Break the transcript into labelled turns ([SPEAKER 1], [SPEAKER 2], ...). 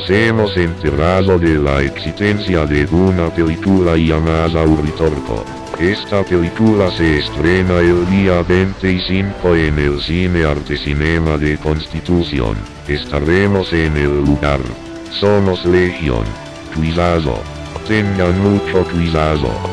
[SPEAKER 1] nos hemos enterado de la existencia de una película llamada Uritorco. Esta película se estrena el día 25 en el Cine Arte Cinema de Constitución. Estaremos en el lugar. Somos Legión. Cuidado. Tengan mucho cuidado.